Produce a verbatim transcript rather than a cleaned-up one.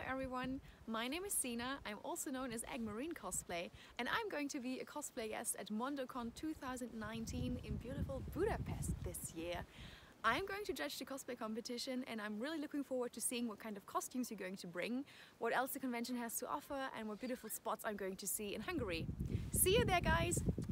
everyone, my name is Sina. I'm also known as Aigue-Marine cosplay, and I'm going to be a cosplay guest at MondoCon two thousand nineteen in beautiful Budapest this year. I'm going to judge the cosplay competition, and I'm really looking forward to seeing what kind of costumes you're going to bring, what else the convention has to offer, and what beautiful spots I'm going to see in Hungary. See you there, guys!